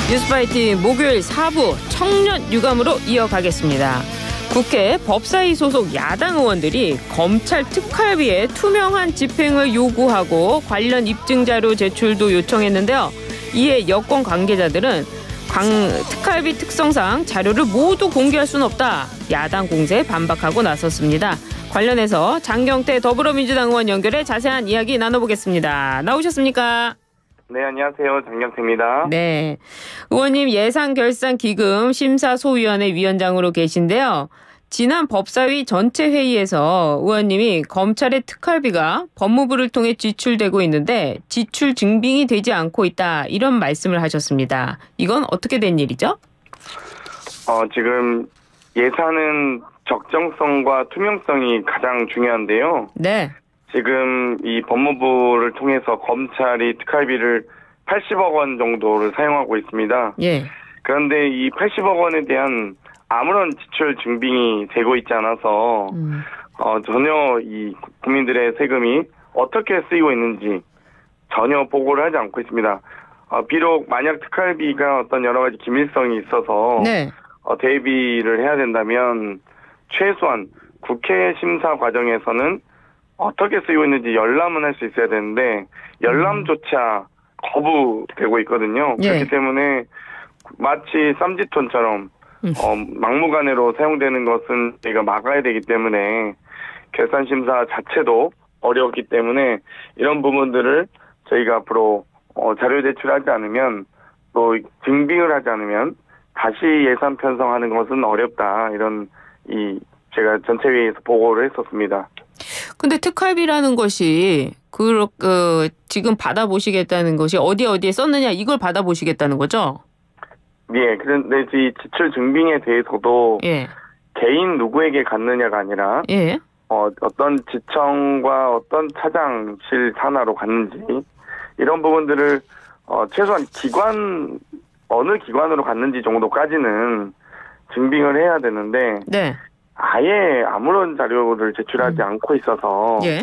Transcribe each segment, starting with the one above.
뉴스파이팅 목요일 4부 청년 유감으로 이어가겠습니다. 국회 법사위 소속 야당 의원들이 검찰 특활비의 투명한 집행을 요구하고 관련 입증자료 제출도 요청했는데요. 이에 여권 관계자들은 특활비 특성상 자료를 모두 공개할 수는 없다. 야당 공세에 반박하고 나섰습니다. 관련해서 장경태 더불어민주당 의원 연결해 자세한 이야기 나눠보겠습니다. 나오셨습니까? 네, 안녕하세요. 장경태입니다. 네, 의원님 예산결산기금 심사소위원회 위원장으로 계신데요. 지난 법사위 전체 회의에서 의원님이 검찰의 특활비가 법무부를 통해 지출되고 있는데 지출 증빙이 되지 않고 있다 이런 말씀을 하셨습니다. 이건 어떻게 된 일이죠? 지금 예산은 적정성과 투명성이 가장 중요한데요. 네. 지금 이 법무부를 통해서 검찰이 특활비를 80억 원 정도를 사용하고 있습니다. 예. 그런데 이 80억 원에 대한 아무런 지출 증빙이 되고 있지 않아서 전혀 이 국민들의 세금이 어떻게 쓰이고 있는지 전혀 보고를 하지 않고 있습니다. 비록 만약 특활비가 어떤 여러 가지 기밀성이 있어서 네. 대비를 해야 된다면 최소한 국회 심사 과정에서는 어떻게 쓰이고 있는지 열람은 할 수 있어야 되는데 열람조차 거부되고 있거든요. 예. 그렇기 때문에 마치 쌈짓돈처럼 막무가내로 사용되는 것은 저희가 막아야 되기 때문에 결산심사 자체도 어렵기 때문에 이런 부분들을 저희가 앞으로 자료 제출하지 않으면 또 증빙을 하지 않으면 다시 예산 편성하는 것은 어렵다. 이런 제가 전체 회의에서 보고를 했었습니다. 근데 특활비라는 것이 지금 받아보시겠다는 것이 어디에 썼느냐 이걸 받아보시겠다는 거죠? 예, 그런데 이 지출 증빙에 대해서도 예. 개인 누구에게 갔느냐가 아니라 예. 어떤 지청과 어떤 차장실 산하로 갔는지 이런 부분들을 최소한 어느 기관으로 갔는지 정도까지는 증빙을 해야 되는데 네. 아예 아무런 자료를 제출하지 않고 있어서 예.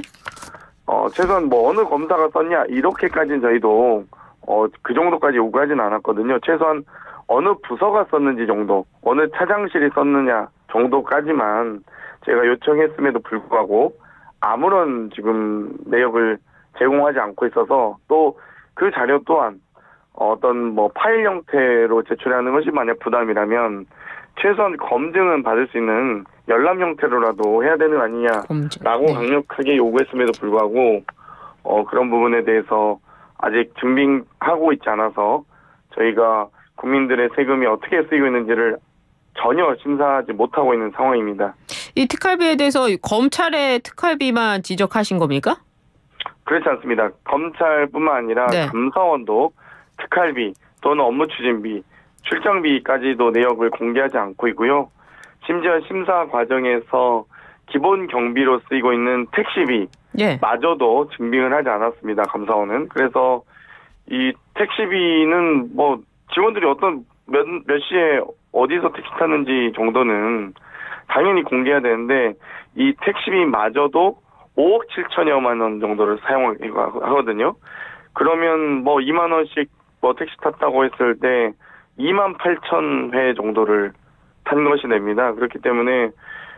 최소한 어느 검사가 썼냐 이렇게까지는 저희도 그 정도까지 요구하지는 않았거든요. 최소한 어느 부서가 썼는지 정도, 어느 차장실이 썼느냐 정도까지만 제가 요청했음에도 불구하고 아무런 지금 내역을 제공하지 않고 있어서 또 그 자료 또한 어떤 파일 형태로 제출하는 것이 만약 부담이라면 최소한 검증은 받을 수 있는 열람 형태로라도 해야 되는 거 아니냐라고 네. 강력하게 요구했음에도 불구하고 그런 부분에 대해서 아직 증빙하고 있지 않아서 저희가 국민들의 세금이 어떻게 쓰이고 있는지를 전혀 심사하지 못하고 있는 상황입니다. 이 특활비에 대해서 검찰의 특활비만 지적하신 겁니까? 그렇지 않습니다. 검찰뿐만 아니라 네. 감사원도 특활비 또는 업무 추진비, 출정비까지도 내역을 공개하지 않고 있고요. 심지어 심사 과정에서 기본 경비로 쓰이고 있는 택시비 예. 마저도 증빙을 하지 않았습니다. 감사원은. 그래서 이 택시비는 직원들이 몇 시에 어디서 택시 타는지 정도는 당연히 공개해야 되는데 이 택시비마저도 5억 7천여만 원 정도를 사용하거든요. 그러면 2만 원씩 택시 탔다고 했을 때 2만 8천 회 정도를 탄 것이 됩니다. 그렇기 때문에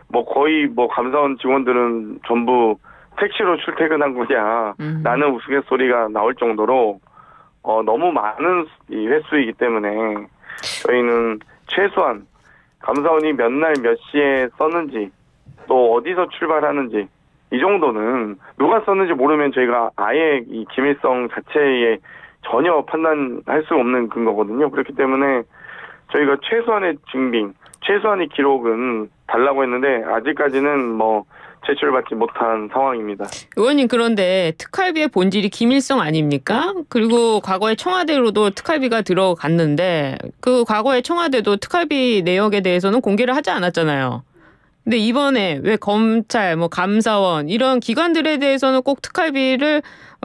거의 감사원 직원들은 전부 택시로 출퇴근한 거냐 라는 우스갯소리가 나올 정도로 너무 많은 이 횟수이기 때문에 저희는 최소한 감사원이 몇 날 몇 시에 썼는지 또 어디서 출발하는지 이 정도는 누가 썼는지 모르면 저희가 아예 이 기밀성 자체에 전혀 판단할 수 없는 근거거든요. 그렇기 때문에 저희가 최소한의 증빙, 최소한의 기록은 달라고 했는데 아직까지는 제출받지 못한 상황입니다. 의원님 그런데 특활비의 본질이 기밀성 아닙니까? 그리고 과거에 청와대로도 특활비가 들어갔는데 그 과거에 청와대도 특활비 내역에 대해서는 공개를 하지 않았잖아요. 근데 이번에 왜 검찰, 감사원 이런 기관들에 대해서는 꼭 특활비를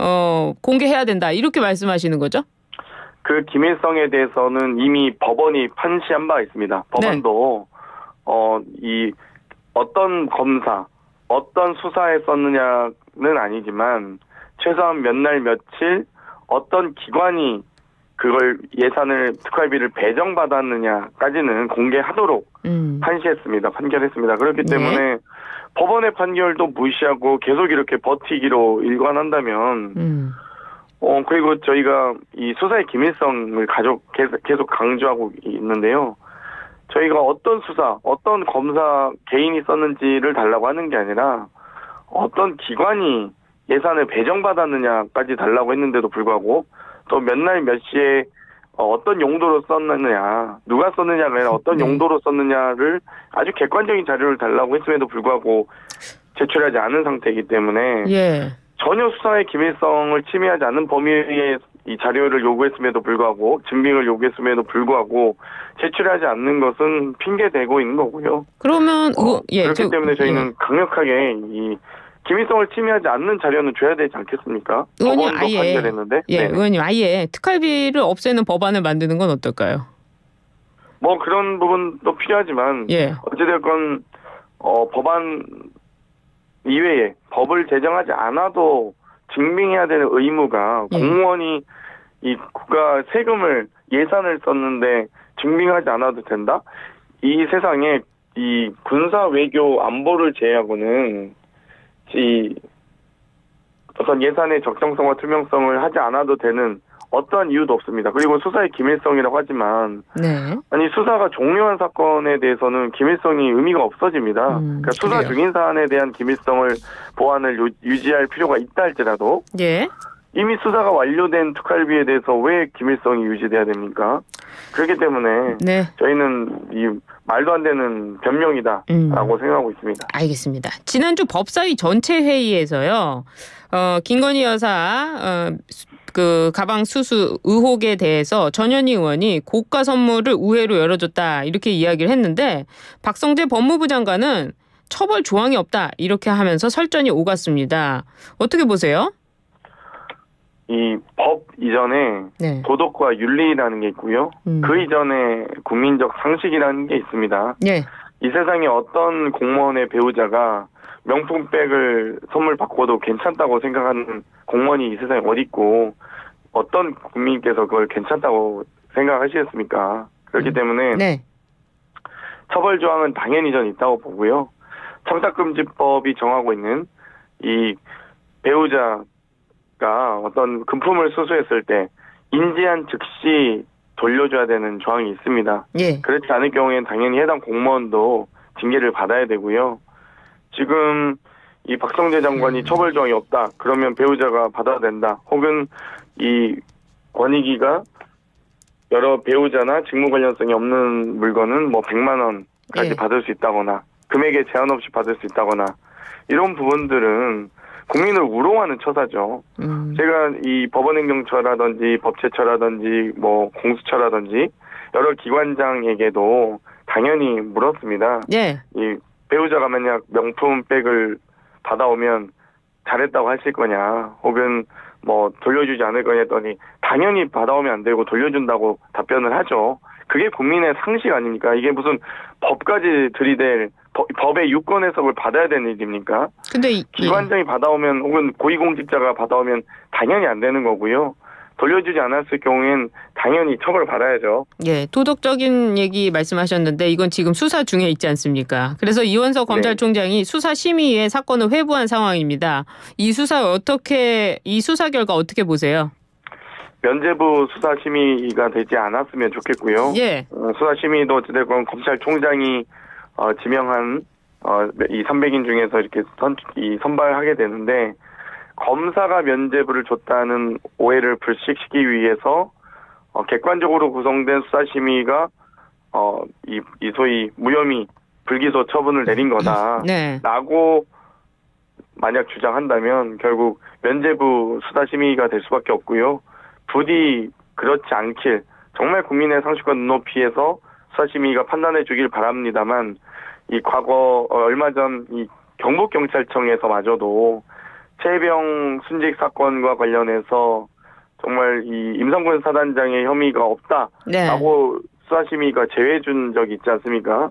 공개해야 된다 이렇게 말씀하시는 거죠? 그 기밀성에 대해서는 이미 법원이 판시한 바가 있습니다. 법원도 이 어떤 검사, 어떤 수사에 썼느냐는 아니지만 최소한 몇 날 며칠 어떤 기관이 그걸 예산을 특활비를 배정받았느냐까지는 공개하도록 판결했습니다. 그렇기 때문에 법원의 판결도 무시하고 계속 이렇게 버티기로 일관한다면 그리고 저희가 이 수사의 기밀성을 계속 강조하고 있는데요. 저희가 어떤 수사, 어떤 검사 개인이 썼는지를 달라고 하는 게 아니라 어떤 기관이 예산을 배정받았느냐까지 달라고 했는데도 불구하고 또 몇 날 몇 시에 어떤 용도로 썼느냐, 누가 썼느냐가 아니라 어떤 용도로 썼느냐를 아주 객관적인 자료를 달라고 했음에도 불구하고 제출하지 않은 상태이기 때문에 전혀 수사의 기밀성을 침해하지 않는 범위의 이 자료를 요구했음에도 불구하고 증빙을 요구했음에도 불구하고 제출하지 않는 것은 핑계 대고 있는 거고요. 그러면 그렇기 때문에 저희는 강력하게 이 기밀성을 침해하지 않는 자료는 줘야 되지 않겠습니까? 의원님 판결했는데. 의원님 아예 특활비를 없애는 법안을 만드는 건 어떨까요? 뭐 그런 부분도 필요하지만 어찌됐건 법안 이외에 법을 제정하지 않아도 증빙해야 되는 의무가 공무원이 이 국가 세금을 예산을 썼는데 증빙하지 않아도 된다? 이 세상에 이 군사 외교 안보를 제외하고는 이 어떤 예산의 적정성과 투명성을 하지 않아도 되는 어떠한 이유도 없습니다. 그리고 수사의 기밀성이라고 하지만 아니 수사가 종료한 사건에 대해서는 기밀성이 의미가 없어집니다. 그러니까 수사 중인 사안에 대한 기밀성을 보안을 유지할 필요가 있다 할지라도 이미 수사가 완료된 특활비에 대해서 왜 기밀성이 유지돼야 됩니까? 그렇기 때문에 저희는 이 말도 안 되는 변명이다라고 생각하고 있습니다. 알겠습니다. 지난주 법사위 전체 회의에서요. 김건희 여사 그 가방 수수 의혹에 대해서 전현희 의원이 고가 선물을 우회로 열어줬다 이렇게 이야기를 했는데 박성재 법무부 장관은 처벌 조항이 없다 이렇게 하면서 설전이 오갔습니다. 어떻게 보세요? 이 법 이전에 도덕과 윤리라는 게 있고요. 그 이전에 국민적 상식이라는 게 있습니다. 이 세상에 어떤 공무원의 배우자가 명품백을 선물 받고도 괜찮다고 생각하는 공무원이 이 세상에 어디 있고 어떤 국민께서 그걸 괜찮다고 생각하시겠습니까? 그렇기 때문에 처벌 조항은 당연히 전 있다고 보고요. 청탁금지법이 정하고 있는 이 배우자가 어떤 금품을 수수했을 때 인지한 즉시 돌려줘야 되는 조항이 있습니다. 그렇지 않을 경우에는 당연히 해당 공무원도 징계를 받아야 되고요. 지금 이 박성재 장관이 처벌 조항이 없다. 그러면 배우자가 받아야 된다. 혹은 이 권익위가 여러 배우자나 직무 관련성이 없는 물건은 뭐 100만 원까지 받을 수 있다거나 금액에 제한 없이 받을 수 있다거나 이런 부분들은 국민을 우롱하는 처사죠. 제가 이 법원행정처라든지 법제처라든지 뭐 공수처라든지 여러 기관장에게도 당연히 물었습니다. 이 배우자가 만약 명품백을 받아오면 잘했다고 하실 거냐 혹은 뭐 돌려주지 않을 거냐 했더니 당연히 받아오면 안 되고 돌려준다고 답변을 하죠. 그게 국민의 상식 아닙니까? 이게 무슨 법까지 들이댈 법의 유권 해석을 받아야 되는 일입니까? 근데 기관장이 받아오면 혹은 고위공직자가 받아오면 당연히 안 되는 거고요. 돌려주지 않았을 경우엔 당연히 처벌을 받아야죠. 도덕적인 얘기 말씀하셨는데 이건 지금 수사 중에 있지 않습니까? 그래서 이원석 검찰총장이 수사심의위에 사건을 회부한 상황입니다. 이 수사 결과 어떻게 보세요? 면죄부 수사심의가 되지 않았으면 좋겠고요. 수사심의도 어찌됐건 검찰총장이 지명한 이 300인 중에서 이렇게 선발하게 되는데 검사가 면죄부를 줬다는 오해를 불식시키기 위해서 객관적으로 구성된 수사심의가 이 소위 무혐의 불기소 처분을 내린 거다라고 만약 주장한다면 결국 면죄부 수사심의가 될 수밖에 없고요. 부디 그렇지 않길 정말 국민의 상식과 눈높이에서 수사심의가 판단해 주길 바랍니다만 이 과거 얼마 전 이 경북경찰청에서마저도 최혜병 순직 사건과 관련해서 정말 이 임성근 사단장의 혐의가 없다라고 수사심의가 제외해 준 적이 있지 않습니까?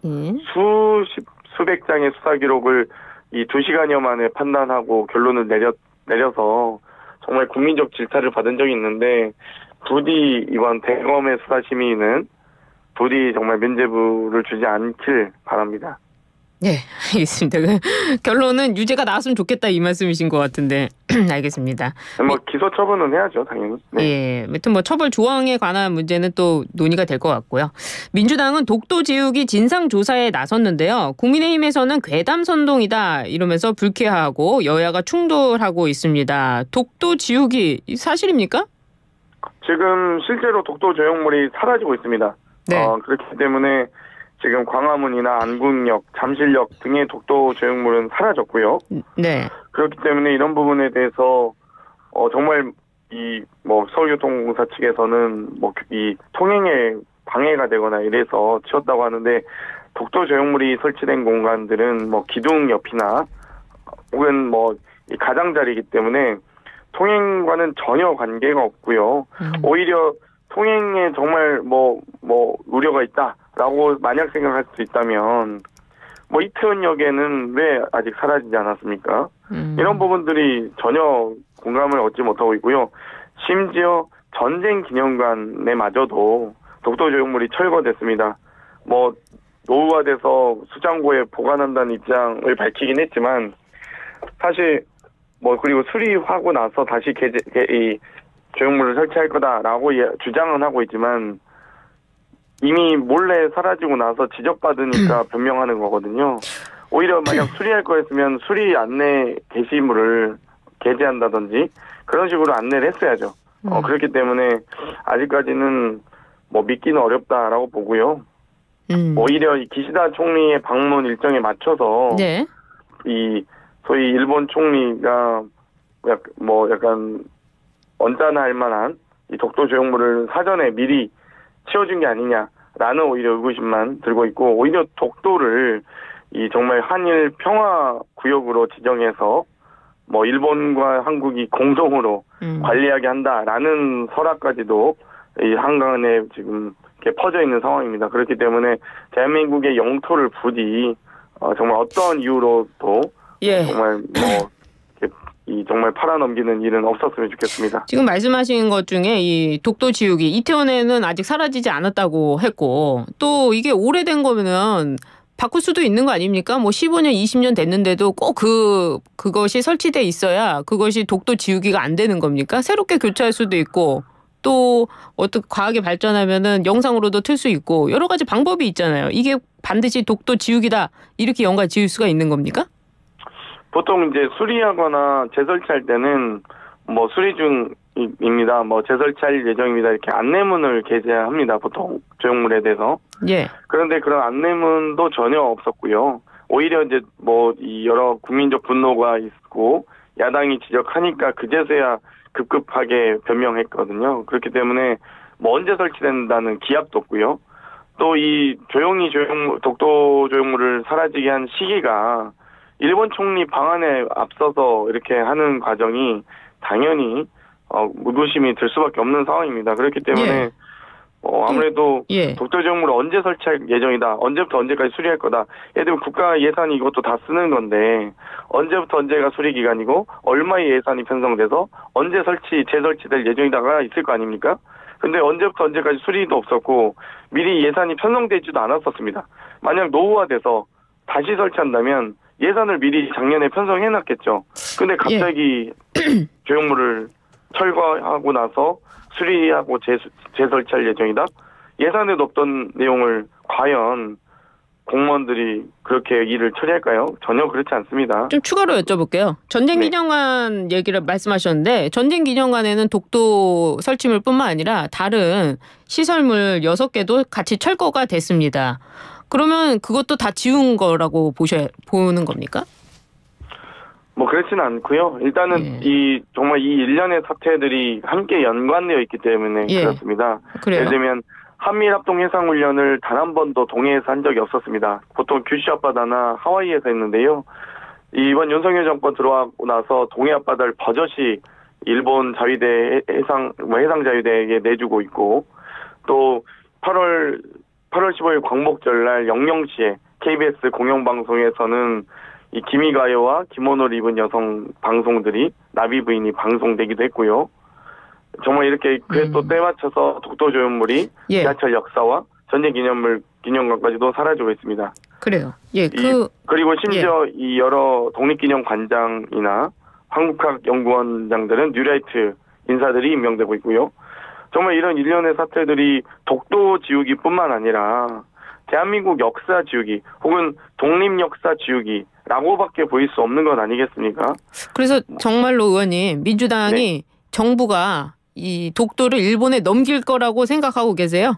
수백 장의 수사 기록을 이 2시간여 만에 판단하고 결론을 내려서 정말 국민적 질타를 받은 적이 있는데 부디 이번 대검의 수사심의는 부디 정말 면죄부를 주지 않길 바랍니다. 네, 알겠습니다. 결론은 유죄가 나왔으면 좋겠다 이 말씀이신 것 같은데 알겠습니다. 뭐 기소 처분은 해야죠, 당연히. 네. 예, 아무튼 뭐 처벌 조항에 관한 문제는 또 논의가 될 것 같고요. 민주당은 독도 지우기 진상 조사에 나섰는데요. 국민의힘에서는 괴담 선동이다 이러면서 불쾌하고 여야가 충돌하고 있습니다. 독도 지우기 사실입니까? 지금 실제로 독도 조형물이 사라지고 있습니다. 네. 그렇기 때문에 지금 광화문이나 안국역, 잠실역 등의 독도 조형물은 사라졌고요. 네. 그렇기 때문에 이런 부분에 대해서 정말 서울교통공사 측에서는 이 통행에 방해가 되거나 이래서 치웠다고 하는데 독도 조형물이 설치된 공간들은 기둥 옆이나 혹은 이 가장자리이기 때문에 통행과는 전혀 관계가 없고요. 오히려 통행에 정말 우려가 있다라고 만약 생각할 수 있다면 이태원역에는 왜 아직 사라지지 않았습니까? 이런 부분들이 전혀 공감을 얻지 못하고 있고요. 심지어 전쟁기념관에마저도 독도 조형물이 철거됐습니다. 노후화돼서 수장고에 보관한다는 입장을 밝히긴 했지만 사실 그리고 수리하고 나서 다시 이 조형물을 설치할 거다라고 주장은 하고 있지만 이미 몰래 사라지고 나서 지적받으니까 변명하는 거거든요. 오히려 만약 수리할 거였으면 수리 안내 게시물을 게재한다든지 그런 식으로 안내를 했어야죠. 그렇기 때문에 아직까지는 믿기는 어렵다라고 보고요. 오히려 이 기시다 총리의 방문 일정에 맞춰서 네. 이 소위 일본 총리가 약간 언짢아할 만한 이 독도 조형물을 사전에 미리 치워준 게 아니냐라는 오히려 의구심만 들고 있고 오히려 독도를 이 정말 한일 평화 구역으로 지정해서 일본과 한국이 공동으로 관리하게 한다라는 설화까지도 이 한간에 지금 이렇게 퍼져 있는 상황입니다. 그렇기 때문에 대한민국의 영토를 부디 정말 어떤 이유로도 정말 정말 팔아넘기는 일은 없었으면 좋겠습니다. 지금 말씀하신 것 중에 이 독도 지우기 이태원에는 아직 사라지지 않았다고 했고 또 이게 오래된 거면은 바꿀 수도 있는 거 아닙니까? 15년, 20년 됐는데도 꼭 그것이 설치돼 있어야 그것이 독도 지우기가 안 되는 겁니까? 새롭게 교체할 수도 있고 또 어떻게 과학이 발전하면은 영상으로도 틀 수 있고 여러 가지 방법이 있잖아요. 이게 반드시 독도 지우기다 이렇게 연관 지을 수가 있는 겁니까? 보통 이제 수리하거나 재설치할 때는 수리 중입니다. 재설치할 예정입니다. 이렇게 안내문을 게재합니다. 보통 조형물에 대해서. 예. 그런데 그런 안내문도 전혀 없었고요. 오히려 이제 이 여러 국민적 분노가 있고 야당이 지적하니까 그제서야 급급하게 변명했거든요. 그렇기 때문에 언제 설치된다는 기약도 없고요. 또 이 독도 조형물을 사라지게 한 시기가 일본 총리 방한에 앞서서 이렇게 하는 과정이 당연히 의구심이 들 수밖에 없는 상황입니다. 그렇기 때문에 아무래도 독도 조형물을 언제 설치할 예정이다. 언제부터 언제까지 수리할 거다. 예를 들면 국가 예산이 이것도 다 쓰는 건데 언제부터 언제가 수리 기간이고 얼마의 예산이 편성돼서 언제 재설치될 예정이다가 있을 거 아닙니까? 근데 언제부터 언제까지 수리도 없었고 미리 예산이 편성되지도 않았었습니다. 만약 노후화돼서 다시 설치한다면 예산을 미리 작년에 편성해놨겠죠. 근데 갑자기 조형물을 철거하고 나서 수리하고 재설치할 예정이다? 예산에도 없던 내용을 과연 공무원들이 그렇게 일을 처리할까요? 전혀 그렇지 않습니다. 좀 추가로 여쭤볼게요. 전쟁기념관 얘기를 말씀하셨는데 전쟁기념관에는 독도 설치물뿐만 아니라 다른 시설물 6개도 같이 철거가 됐습니다. 그러면 그것도 다 지운 거라고 보는 겁니까? 그렇지는 않고요. 일단은 정말 이 일련의 사태들이 함께 연관되어 있기 때문에 그렇습니다. 그래요? 예를 들면 한미합동해상훈련을 단 한 번도 동해에서 한 적이 없었습니다. 보통 규슈 앞바다나 하와이에서 했는데요. 이번 윤석열 정권 들어오고 나서 동해 앞바다를 버젓이 일본 자위대 해상자위대에게 내주고 있고 또 8월 15일 광복절날 영영시에 KBS 공영방송에서는 이 기미가요와 기모노를 입은 여성 방송들이 나비 부인이 방송되기도 했고요. 정말 이렇게 그에 또 때맞춰서 독도 조형물이 예. 지하철 역사와 전쟁 기념관까지도 사라지고 있습니다. 그래요. 예, 그리고 심지어 이 여러 독립기념관장이나 한국학연구원장들은 뉴라이트 인사들이 임명되고 있고요. 정말 이런 일련의 사태들이 독도 지우기뿐만 아니라 대한민국 역사 지우기 혹은 독립 역사 지우기라고밖에 보일 수 없는 것 아니겠습니까? 그래서 정말로 의원님, 민주당이 네. 정부가 이 독도를 일본에 넘길 거라고 생각하고 계세요?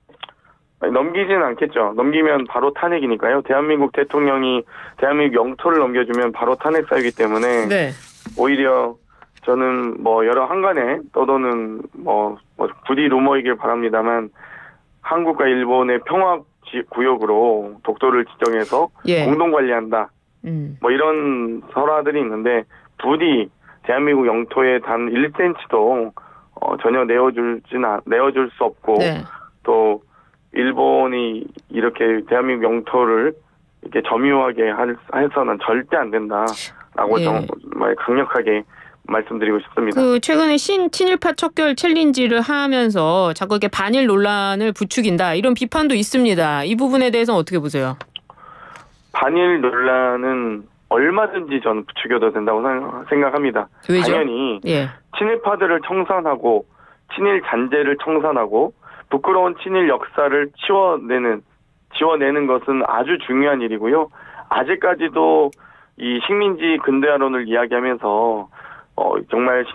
넘기지는 않겠죠. 넘기면 바로 탄핵이니까요. 대한민국 대통령이 대한민국 영토를 넘겨주면 바로 탄핵 사유이기 때문에 네. 오히려 저는 뭐 여러 한간에 떠도는 뭐 부디 루머이길 바랍니다만 한국과 일본의 평화 구역으로 독도를 지정해서 예. 공동 관리한다. 뭐 이런 설화들이 있는데 부디 대한민국 영토에 단 1cm도 전혀 내어줄 수 없고 네. 또 일본이 이렇게 대한민국 영토를 이렇게 점유하게 해서는 절대 안 된다라고 예. 정말 강력하게 말씀드리고 싶습니다. 최근에 친일파 척결 챌린지를 하면서 자꾸 이렇게 반일 논란을 부추긴다 이런 비판도 있습니다. 이 부분에 대해서 어떻게 보세요? 반일 논란은 얼마든지 저는 부추겨도 된다고 생각합니다. 왜죠? 당연히 예. 친일파들을 청산하고 친일 잔재를 청산하고 부끄러운 친일 역사를 지워내는 것은 아주 중요한 일이고요. 아직까지도 이 식민지 근대화론을 이야기하면서 정말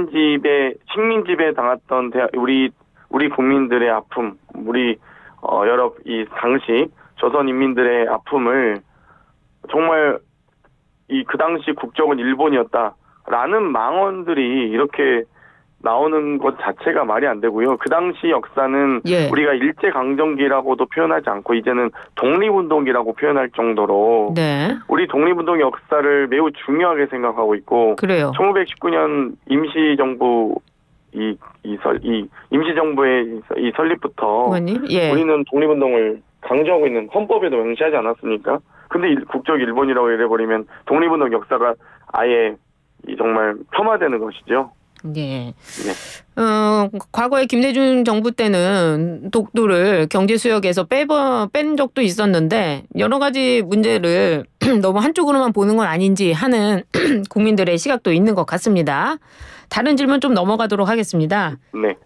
식민지배 당했던 우리 국민들의 아픔, 우리 여러 이 당시 조선 인민들의 아픔을 정말 그 당시 국적은 일본이었다라는 망언들이 이렇게 나오는 것 자체가 말이 안 되고요. 그 당시 역사는 예. 우리가 일제강점기라고도 표현하지 않고 이제는 독립운동이라고 표현할 정도로 네. 우리 독립운동 역사를 매우 중요하게 생각하고 있고 그래요. 1919년 임시정부 임시정부의 이 설립부터 의원님? 예. 우리는 독립운동을 강조하고 있는 헌법에도 명시하지 않았습니까? 근데 국적 일본이라고 이래버리면 독립운동 역사가 아예 정말 폄하되는 것이죠. 예. 네. 과거에 김대중 정부 때는 독도를 경제 수역에서 뺀 적도 있었는데 여러 가지 문제를 너무 한쪽으로만 보는 건 아닌지 하는 국민들의 시각도 있는 것 같습니다. 다른 질문 좀 넘어가도록 하겠습니다. 네.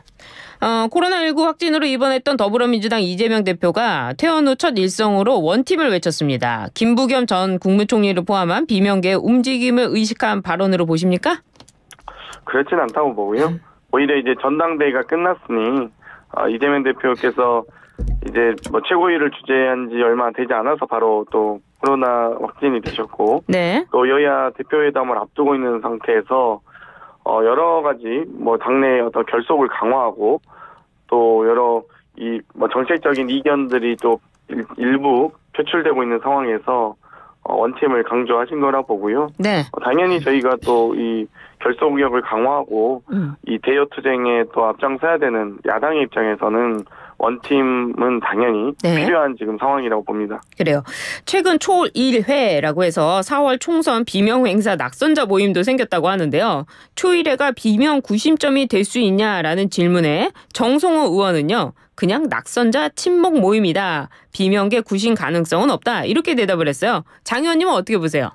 코로나19 확진으로 입원했던 더불어민주당 이재명 대표가 퇴원 후 첫 일성으로 원팀을 외쳤습니다. 김부겸 전 국무총리를 포함한 비명계의 움직임을 의식한 발언으로 보십니까? 그렇진 않다고 보고요. 오히려 이제 전당대회가 끝났으니 이재명 대표께서 이제 뭐 최고위를 주재한 지 얼마 되지 않아서 바로 또 코로나 확진이 되셨고 네. 또 여야 대표회담을 앞두고 있는 상태에서 여러 가지 뭐 당내 어떤 결속을 강화하고 또 여러 뭐 정책적인 이견들이 또 일부 표출되고 있는 상황에서 원팀을 강조하신 거라 보고요. 네. 당연히 저희가 또 이 결속력을 강화하고 이 대여 투쟁에 또 앞장서야 되는 야당의 입장에서는 원팀은 당연히 네. 필요한 지금 상황이라고 봅니다. 그래요. 최근 초1회라고 해서 4월 총선 비명 행사 낙선자 모임도 생겼다고 하는데요. 초1회가 비명 구심점이 될 수 있냐라는 질문에 정성호 의원은요. 그냥 낙선자 친목 모임이다. 비명계 구심 가능성은 없다. 이렇게 대답을 했어요. 장 의원님은 어떻게 보세요?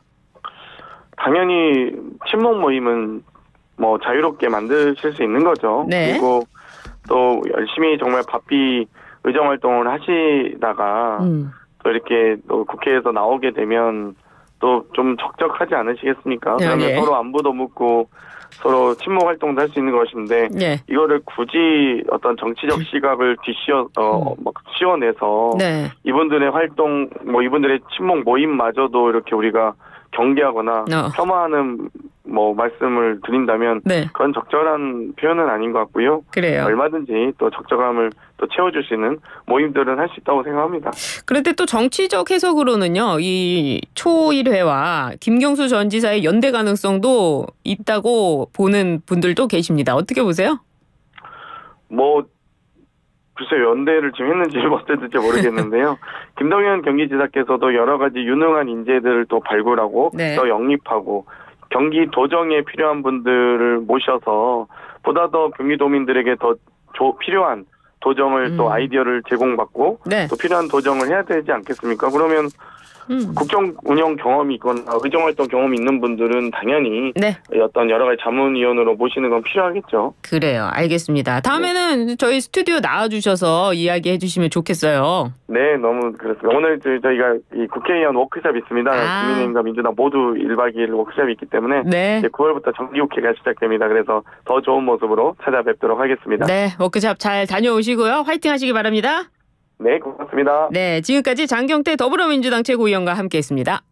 당연히 친목 모임은 뭐 자유롭게 만드실 수 있는 거죠. 네. 그리고 또 열심히 정말 바삐 의정 활동을 하시다가 또 이렇게 또 국회에서 나오게 되면 또 좀 적적하지 않으시겠습니까? 그러면 예. 서로 안부도 묻고 서로 친목 활동도 할 수 있는 것인데 예. 이거를 굳이 어떤 정치적 시각을 막 씌워내서 네. 이분들의 활동, 뭐 이분들의 친목 모임마저도 이렇게 우리가 경계하거나 폄하하는 뭐 말씀을 드린다면 네. 그건 적절한 표현은 아닌 것 같고요. 그래요. 얼마든지 또 적절함을 또 채워줄 수 있는 모임들은 할 수 있다고 생각합니다. 그런데 또 정치적 해석으로는요. 이 초1회와 김경수 전 지사의 연대 가능성도 있다고 보는 분들도 계십니다. 어떻게 보세요? 뭐 글쎄 연대를 지금 했는지 어땠는지 모르겠는데요. 김동연 경기지사께서도 여러 가지 유능한 인재들을 또 발굴하고 네. 또 영입하고 경기 도정에 필요한 분들을 모셔서 보다 더 경기도민들에게 더 필요한 도정을 또 아이디어를 제공받고 네. 또 필요한 도정을 해야 되지 않겠습니까? 그러면 국정 운영 경험이 있거나 의정활동 경험이 있는 분들은 당연히 네. 어떤 여러 가지 자문위원으로 모시는 건 필요하겠죠. 그래요. 알겠습니다. 다음에는 저희 스튜디오 나와주셔서 이야기해 주시면 좋겠어요. 네, 너무 그렇습니다. 오늘 저희가 이 국회의원 워크숍이 있습니다. 국민의힘과 민주당 모두 1박 2일 워크숍이 있기 때문에 네. 이제 9월부터 정기국회가 시작됩니다. 그래서 더 좋은 모습으로 찾아뵙도록 하겠습니다. 네, 워크숍 잘 다녀오시고요. 화이팅 하시기 바랍니다. 네, 고맙습니다. 네, 지금까지 장경태 더불어민주당 최고위원과 함께했습니다.